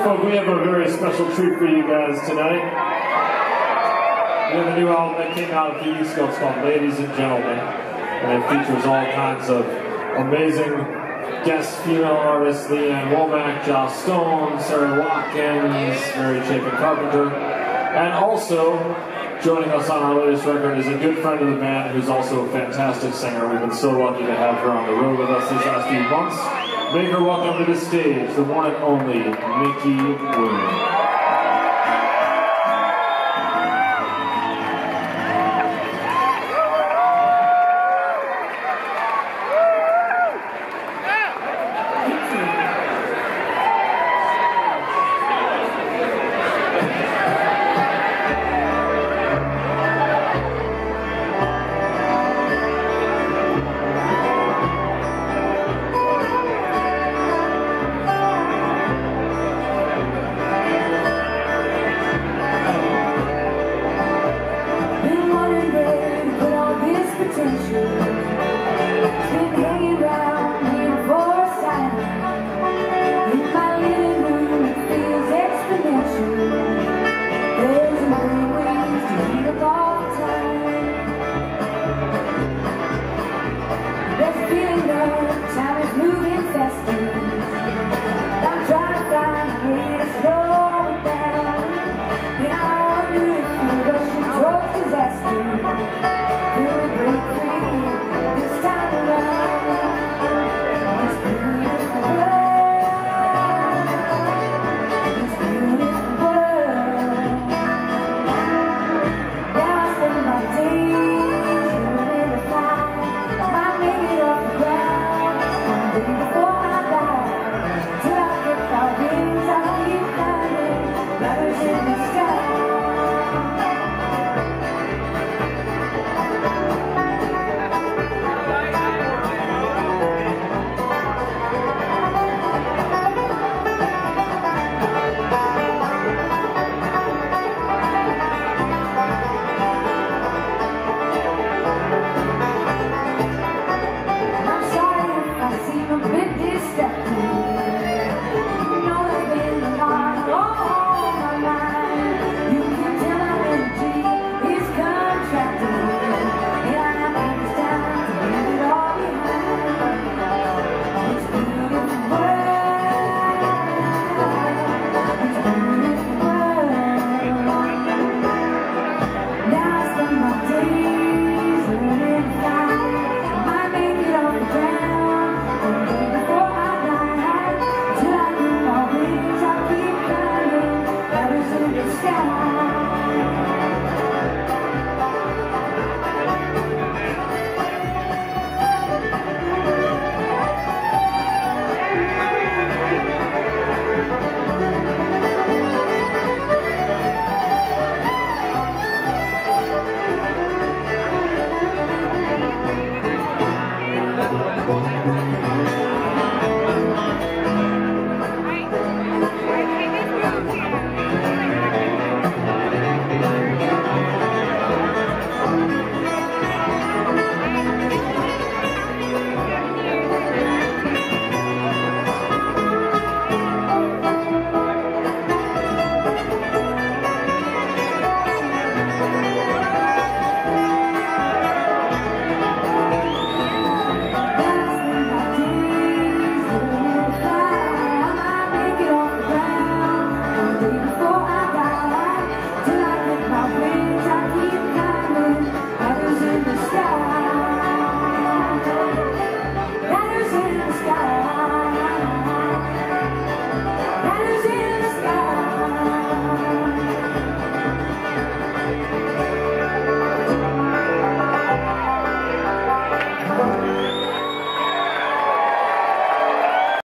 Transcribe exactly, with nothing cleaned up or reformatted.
Norfolk, we have a very special treat for you guys tonight. We have a new album that came out a few weeks ago. It's called Ladies and Gentlemen, and it features all kinds of amazing guest female artists: Leanne Womack, Joss Stone, Sarah Watkins, Mary Chapin Carpenter, and also joining us on our latest record is a good friend of the band who's also a fantastic singer. We've been so lucky to have her on the road with us these last few months. Make her welcome to the stage, the one and only Nickie Bluhm.